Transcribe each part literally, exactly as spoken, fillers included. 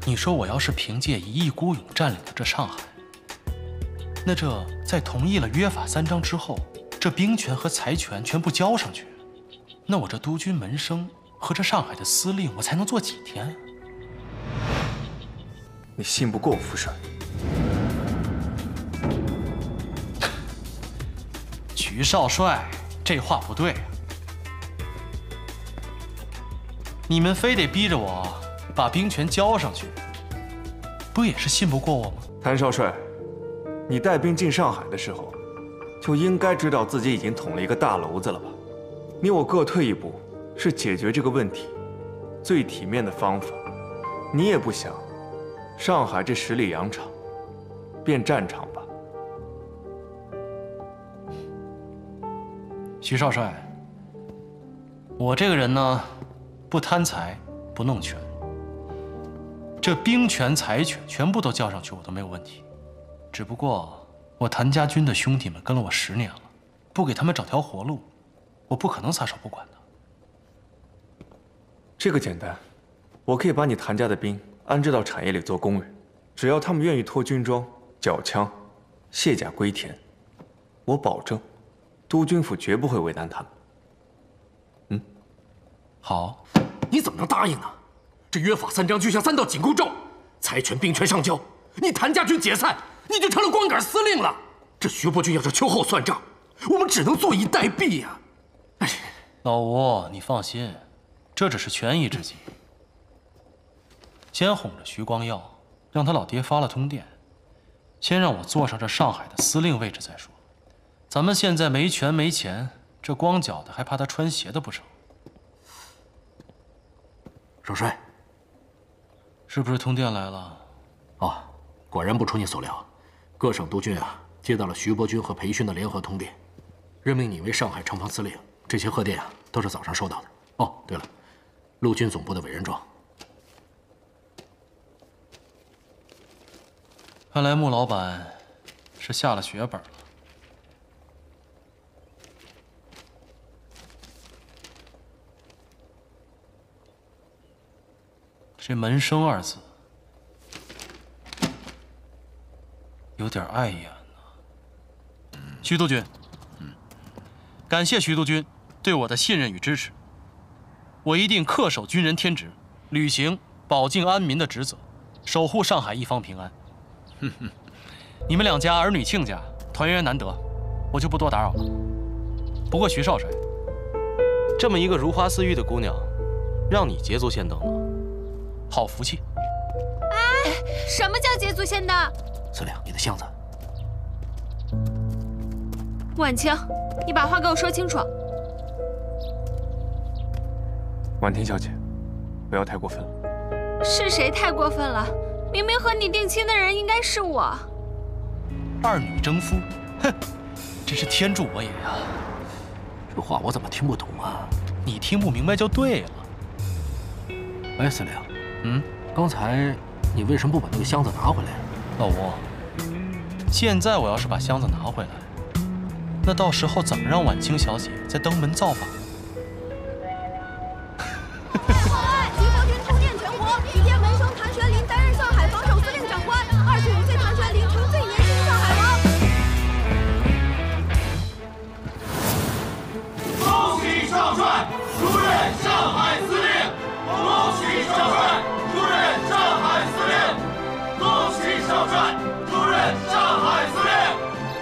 你说我要是凭借一意孤勇占领了这上海，那这在同意了约法三章之后，这兵权和财权全部交上去，那我这督军门生和这上海的司令，我才能做几天？ 你信不过我，副帅。 徐少帅，这话不对啊！你们非得逼着我把兵权交上去，不也是信不过我吗？ 谭少帅，你带兵进上海的时候，就应该知道自己已经捅了一个大娄子了吧？你我各退一步，是解决这个问题最体面的方法。你也不想上海这十里洋场变战场吧？ 徐少帅，我这个人呢，不贪财，不弄权，这兵权、财权全部都交上去，我都没有问题。只不过我谭家军的兄弟们跟了我十年了，不给他们找条活路，我不可能撒手不管的。 这个简单，我可以把你谭家的兵安置到产业里做工人，只要他们愿意脱军装、缴枪、卸甲归田，我保证，督军府绝不会为难他们。嗯， 好。 你怎么能答应呢？这约法三章就像三道紧箍咒，财权兵权上交，你谭家军解散，你就成了光杆司令了。这徐伯钧要是秋后算账，我们只能坐以待毙呀！哎， 老吴，你放心，这只是权宜之计。先哄着徐光耀，让他老爹发了通电，先让我坐上这上海的司令位置再说。咱们现在没权没钱，这光脚的还怕他穿鞋的不成？ 少帅， 是不是通电来了？ 哦，果然不出你所料，各省督军啊接到了徐伯钧和裴勋的联合通电，任命你为上海城防司令。这些贺电啊都是早上收到的。哦，对了，陆军总部的委任状。 看来穆老板是下了血本了。这门生二字有点碍眼呢。徐督军，嗯，感谢徐督军对我的信任与支持，我一定恪守军人天职，履行保境安民的职责，守护上海一方平安。哼哼，你们两家儿女亲家团圆难得，我就不多打扰了。不过徐少帅，这么一个如花似玉的姑娘，让你捷足先登了。好福气！ 哎，什么叫捷足先登？ 司令，你的箱子。 晚清，你把话给我说清楚。 婉婷小姐，不要太过分了。 是谁太过分了？明明和你定亲的人应该是我。 二女争夫，哼，真是天助我也呀！ 这话我怎么听不懂啊？ 你听不明白就对了。 哎，司令。 嗯， 刚才你为什么不把那个箱子拿回来？ 老吴，现在我要是把箱子拿回来，那到时候怎么让婉清小姐再登门造访？ 报案：徐伯钧通电全国，举荐门生谭玄林担任上海防守司令长官。二十五岁谭玄林成最年轻上海王。 恭喜少帅出任上海司令！恭喜少帅出任上海司令！恭喜少帅出任上海司令！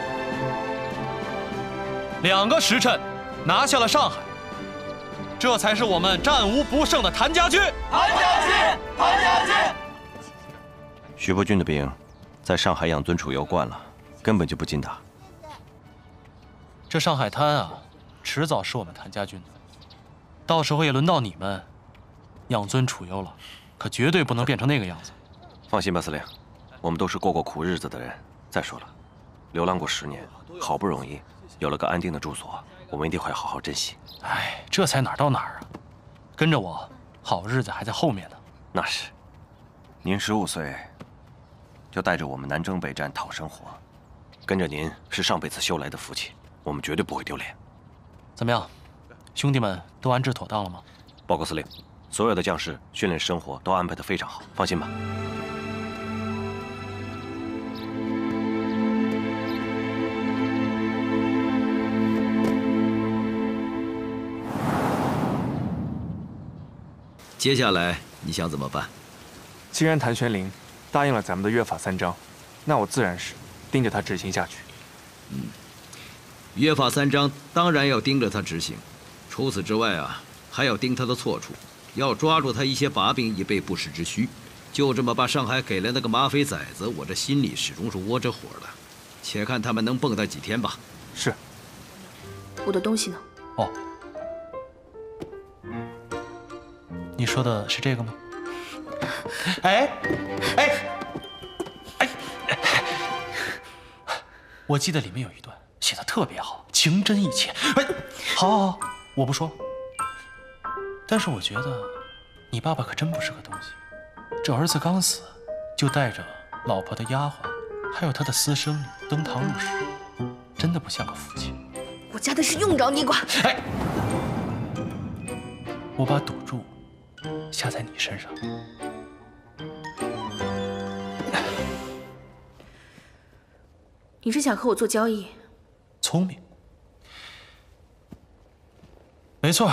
两个时辰拿下了上海，这才是我们战无不胜的谭家军。 谭家军，谭家军！ 徐伯钧的兵在上海养尊处优惯了，根本就不禁打。 这上海滩啊，迟早是我们谭家军的，到时候也轮到你们养尊处优了，可绝对不能变成那个样子。 放心吧，司令，我们都是过过苦日子的人。再说了，流浪过十年，好不容易有了个安定的住所，我们一定会好好珍惜。 哎，这才哪儿到哪儿啊！跟着我，好日子还在后面呢。 那是，您十五岁就带着我们南征北战讨生活，跟着您是上辈子修来的福气，我们绝对不会丢脸。 怎么样，兄弟们都安置妥当了吗？ 报告司令， 所有的将士训练生活都安排得非常好，放心吧。 接下来你想怎么办？ 既然谭玄龄答应了咱们的约法三章，那我自然是盯着他执行下去。 嗯，约法三章当然要盯着他执行，除此之外啊，还要盯他的错处，要抓住他一些把柄以备不时之需。就这么把上海给了那个马匪崽子，我这心里始终是窝着火的。且看他们能蹦跶几天吧。 是。 我的东西呢？ 哦。你说的是这个吗？哎，哎，哎，我记得里面有一段写的特别好，情真意切。哎，好，好，好，我不说。但是我觉得，你爸爸可真不是个东西。这儿子刚死，就带着老婆的丫鬟，还有他的私生女登堂入室，真的不像个父亲。 我家的事用着你管？ 哎，我把赌注下在你身上。 你是想和我做交易？ 聪明，没错，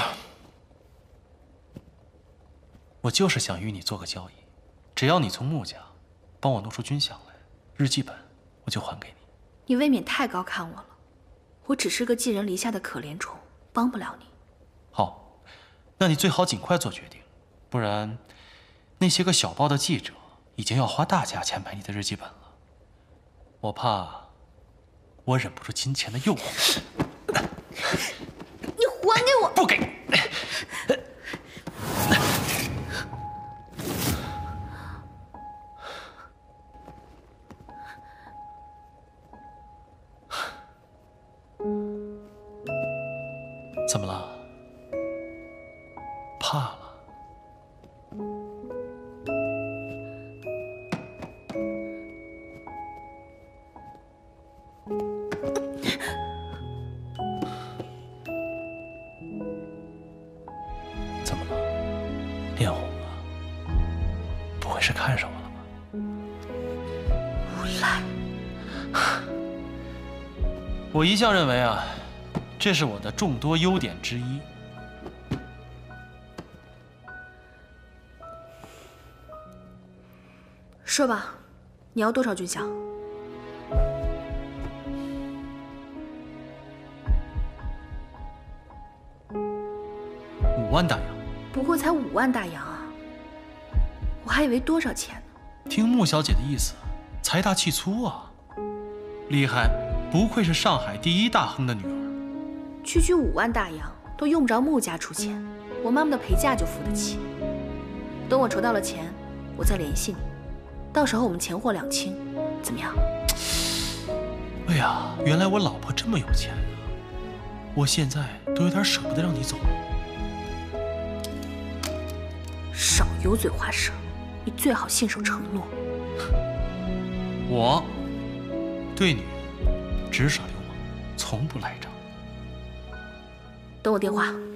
我就是想与你做个交易。只要你从穆家帮我弄出军饷来，日记本我就还给你。 你未免太高看我了，我只是个寄人篱下的可怜虫，帮不了你。 好，那你最好尽快做决定，不然那些个小报的记者已经要花大价钱买你的日记本了，我怕我忍不住金钱的诱惑。 你还给我！ 不给。怎么了？怕了？怎么了？脸红了？不会是看上我了吧？ 无赖！ 我一向认为啊，这是我的众多优点之一。 说吧，你要多少军饷？ 五万大洋。 不过才五万大洋啊！我还以为多少钱呢。 听穆小姐的意思，财大气粗啊，厉害！不愧是上海第一大亨的女儿。 区区五万大洋都用不着穆家出钱，我妈妈的陪嫁就付得起。等我筹到了钱，我再联系你，到时候我们钱货两清，怎么样？ 哎呀，原来我老婆这么有钱啊！我现在都有点舍不得让你走了。 少油嘴滑舌，你最好信守承诺。 我对女人直耍流氓，从不赖账。 等我电话。